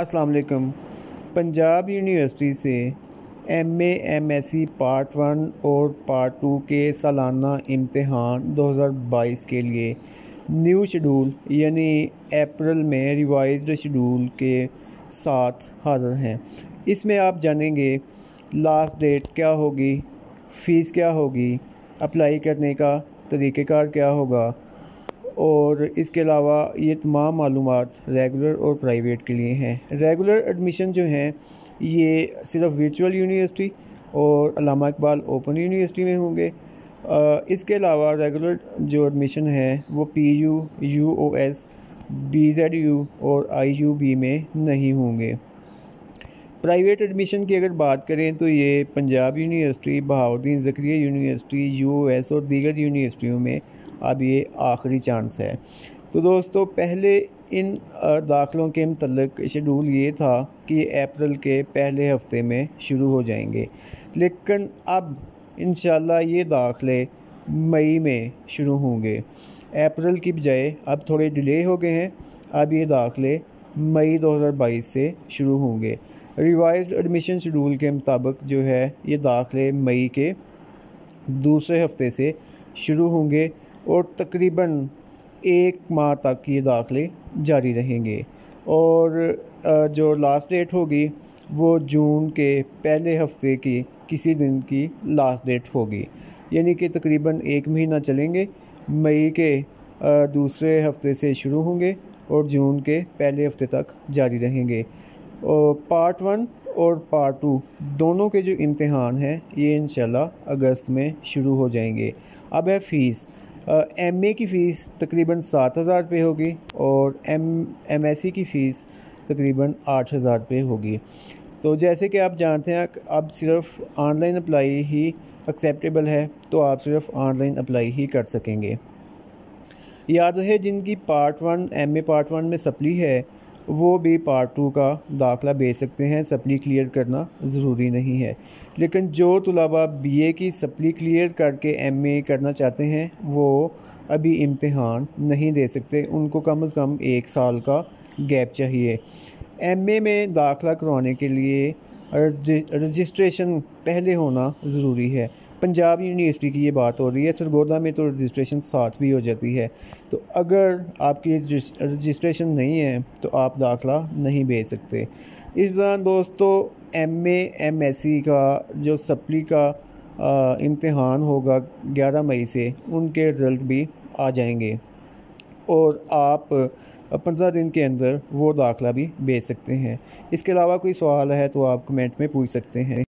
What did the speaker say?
अस्सलाम वालेकुम। पंजाब यूनिवर्सिटी से एमए एमएससी पार्ट 1 और पार्ट 2 के सालाना इम्तिहान 2022 के लिए न्यू शेड्यूल यानी अप्रैल में रिवाइज्ड शेड्यूल के साथ हाज़िर हैं। इसमें आप जानेंगे लास्ट डेट क्या होगी, फ़ीस क्या होगी, अप्लाई करने का तरीक़ेकार क्या होगा और इसके अलावा ये तमाम मालूमात रेगुलर और प्राइवेट के लिए हैं। रेगुलर एडमिशन जो हैं ये सिर्फ वर्चुअल यूनिवर्सिटी और अल्लामा इकबाल ओपन यूनिवर्सिटी में होंगे। इसके अलावा रेगुलर जो एडमिशन है वो PU, UOS, BZU और IUB में नहीं होंगे। प्राइवेट एडमिशन की अगर बात करें तो ये Punjab university, Bahauddin Zakariya university, UOS और दीगर यूनिवर्सिटियों में अब ये आखिरी चांस है। तो दोस्तों, पहले इन दाखिलों के मतलब शेड्यूल ये था कि ये अप्रैल के पहले हफ्ते में शुरू हो जाएंगे, लेकिन अब इंशाल्लाह ये दाखिले मई में शुरू होंगे। अप्रैल की बजाय अब थोड़े डिले हो गए हैं। अब ये दाखिले मई 2022 से शुरू होंगे। रिवाइज्ड एडमिशन शेड्यूल के मुताबिक जो है ये दाखिले मई के दूसरे हफ्ते से शुरू होंगे और तकरीबन 1 माह तक ये दाखिले जारी रहेंगे और जो लास्ट डेट होगी वो जून के पहले हफ्ते की किसी दिन की लास्ट डेट होगी, यानी कि तकरीबन 1 महीना चलेंगे। मई के दूसरे हफ्ते से शुरू होंगे और जून के पहले हफ्ते तक जारी रहेंगे। और पार्ट 1 और पार्ट 2 दोनों के जो इम्तिहान हैं ये इंशाल्लाह अगस्त में शुरू हो जाएंगे। अब है फ़ीस। MA की फ़ीस तकरीबन 7,000 रुपये होगी और MSc की फ़ीस तकरीबन 8,000 रुपये होगी। तो जैसे कि आप जानते हैं अब सिर्फ ऑनलाइन अप्लाई ही एक्सेप्टेबल है, तो आप सिर्फ ऑनलाइन अप्लाई ही कर सकेंगे। याद रहे, जिनकी पार्ट 1 MA पार्ट 1 में सप्ली है वो भी पार्ट 2 का दाखिला भेज सकते हैं। सप्ली क्लियर करना ज़रूरी नहीं है, लेकिन जो तुलाबा BA की सप्ली क्लियर करके MA करना चाहते हैं वो अभी इम्तिहान नहीं दे सकते। उनको कम से कम 1 साल का गैप चाहिए। MA में दाखिला करवाने के लिए रजिस्ट्रेशन पहले होना ज़रूरी है। पंजाब यूनिवर्सिटी की ये बात हो रही है, सरगोदा में तो रजिस्ट्रेशन साथ भी हो जाती है। तो अगर आपकी रजिस्ट्रेशन नहीं है तो आप दाखिला नहीं भेज सकते। इस दौरान दोस्तों MA MSc का जो सप्ली का इम्तिहान होगा 11 मई से, उनके रिज़ल्ट भी आ जाएंगे और आप 15 दिन के अंदर वो दाखिला भी भेज सकते हैं। इसके अलावा कोई सवाल है तो आप कमेंट में पूछ सकते हैं।